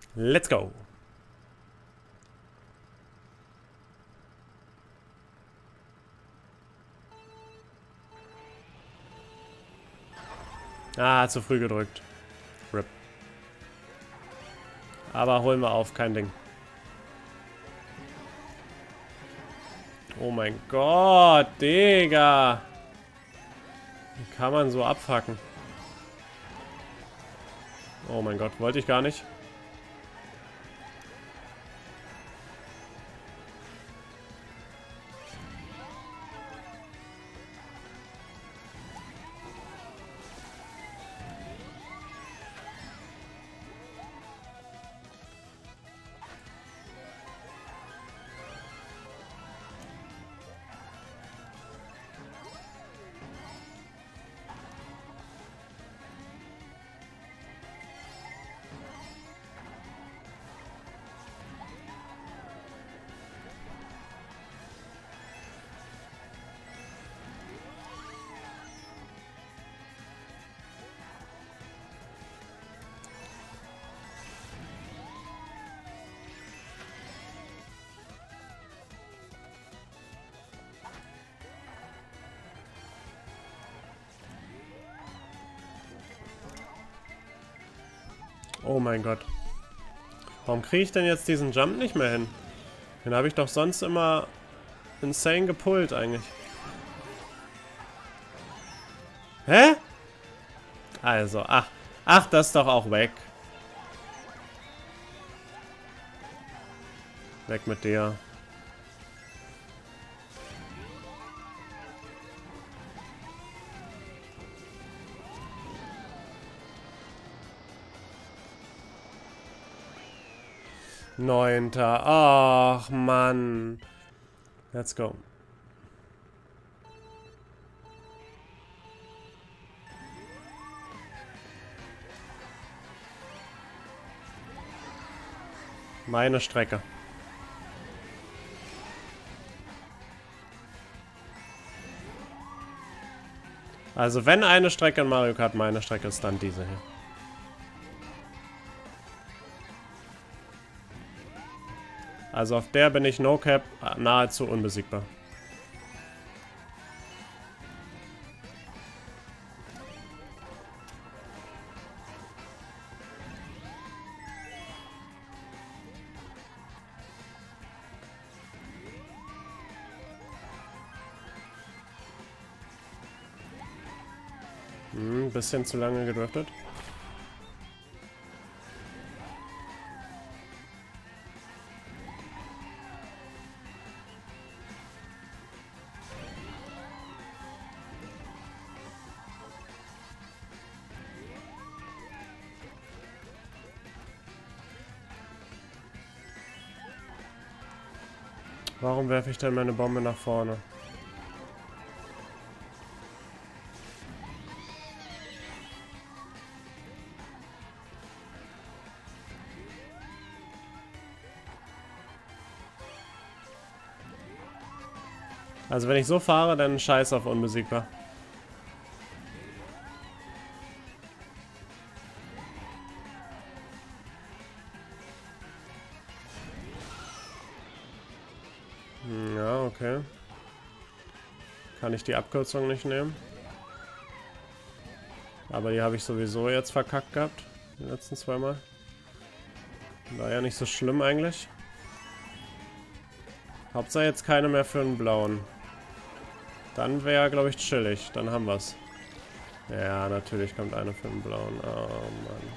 Let's go. Ah, zu früh gedrückt. RIP. Aber holen wir auf, kein Ding. Oh mein Gott, Digga. Wie kann man so abfacken? Oh mein Gott, wollte ich gar nicht. Oh mein Gott. Warum kriege ich denn jetzt diesen Jump nicht mehr hin? Den habe ich doch sonst immer insane gepullt eigentlich. Hä? Also, ach, das ist doch auch weg. Weg mit dir. Neunter. Ach, Mann. Let's go. Meine Strecke. Also wenn eine Strecke in Mario Kart meine Strecke ist, dann diese hier. Also auf der bin ich No-Cap nahezu unbesiegbar. Bisschen zu lange gedriftet. Warum werfe ich denn meine Bombe nach vorne? Also wenn ich so fahre, dann scheiß auf unbesiegbar. Ja, okay. Kann ich die Abkürzung nicht nehmen. Aber die habe ich sowieso jetzt verkackt gehabt. Die letzten zweimal. War ja nicht so schlimm eigentlich. Hauptsache jetzt keine mehr für einen blauen. Dann wäre, glaube ich, chillig. Dann haben wir's. Ja, natürlich kommt eine für den blauen. Oh, Mann.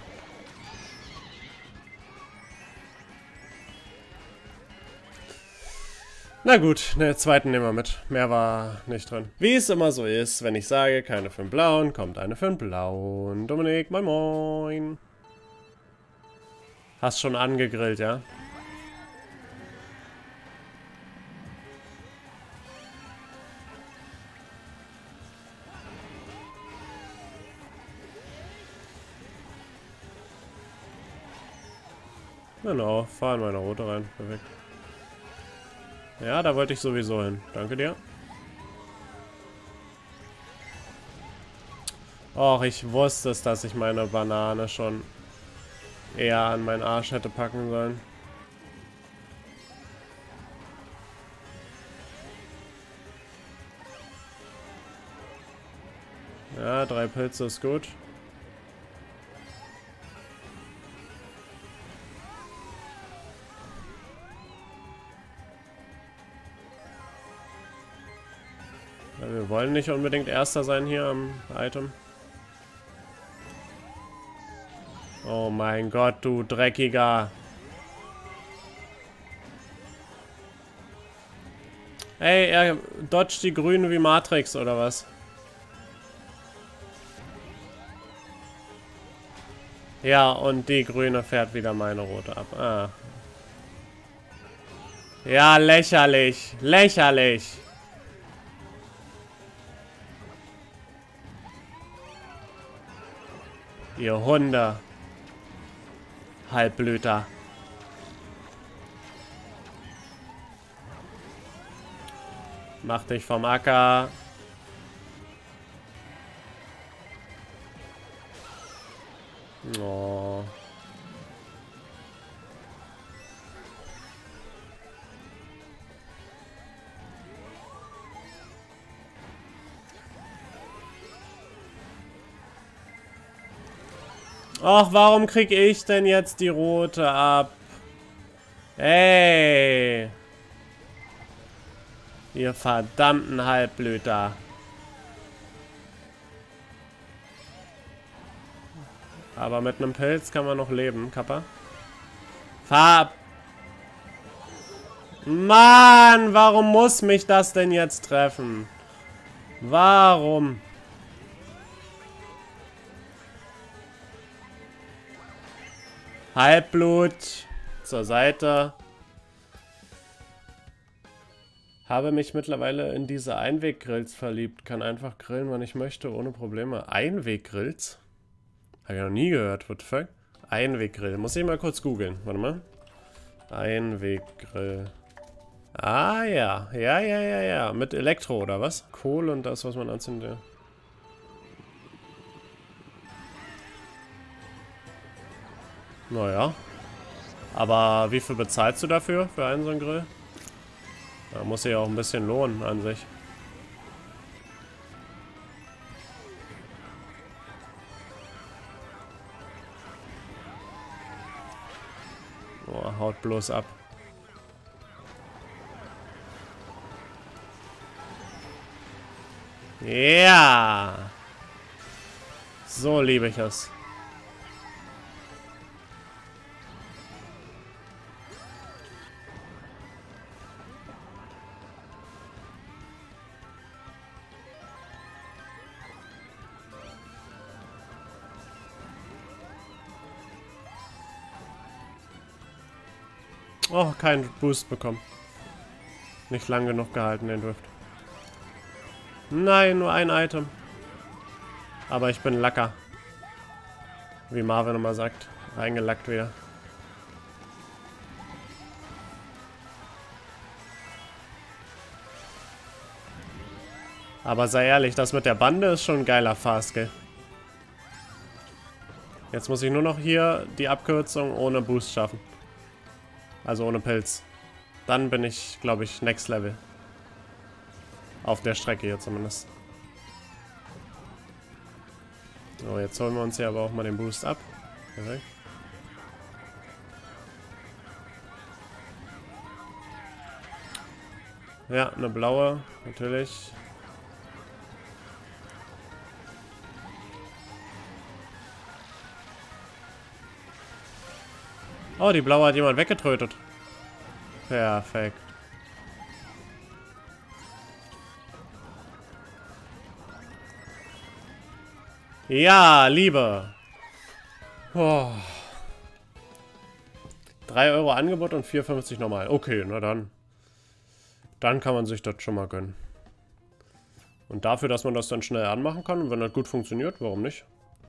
Na gut, den zweiten nehmen wir mit. Mehr war nicht drin. Wie es immer so ist, wenn ich sage, keine für den blauen, kommt eine für den blauen. Dominik, moin moin. Hast schon angegrillt, ja? Genau, fahr in meine rote rein. Perfekt. Ja, da wollte ich sowieso hin. Danke dir. Och, ich wusste es, dass ich meine Banane schon eher an meinen Arsch hätte packen sollen. Ja, 3 Pilze ist gut. Ja, wir wollen nicht unbedingt Erster sein hier am Item. Oh mein Gott, du Dreckiger. Ey, er dodgt die Grüne wie Matrix, oder was? Ja, und die Grüne fährt wieder meine Rote ab. Ah. Ja, lächerlich. Lächerlich. Ihr Hunde. Halbblüter. Mach dich vom Acker. Oh. Ach, warum krieg ich denn jetzt die Rote ab? Ey. Ihr verdammten Halbblüter. Aber mit einem Pilz kann man noch leben, Kappa. Mann, warum muss mich das denn jetzt treffen? Warum? Halbblut zur Seite. Habe mich mittlerweile in diese Einweggrills verliebt. Kann einfach grillen, wann ich möchte, ohne Probleme. Einweggrills? Habe ich noch nie gehört. What the fuck? Einweggrill. Muss ich mal kurz googeln. Warte mal. Einweggrill. Ah ja. Ja. Mit Elektro oder was? Kohle und das, was man anzündet. Naja. Aber wie viel bezahlst du dafür? Für einen so einen Grill? Da muss sich auch ein bisschen lohnen an sich. Oh, haut bloß ab. Ja. So liebe ich es. Oh, keinen Boost bekommen. Nicht lang genug gehalten, den Drift. Nein, nur ein Item. Aber ich bin Lacker. Wie Marvin immer sagt. Reingelackt wieder. Aber sei ehrlich, das mit der Bande ist schon ein geiler Fastskill. Jetzt muss ich nur noch hier die Abkürzung ohne Boost schaffen. Also ohne Pilz. Dann bin ich, glaube ich, Next Level. Auf der Strecke hier zumindest. So, jetzt holen wir uns hier aber auch mal den Boost ab. Perfekt. Ja, eine blaue, natürlich. Oh, die blaue hat jemand weggetrötet. Perfekt. Ja, Liebe. Oh. 3 Euro Angebot und 4,50 normal. Okay, na dann. Dann kann man sich das schon mal gönnen. Und dafür, dass man das dann schnell anmachen kann und wenn das gut funktioniert, warum nicht?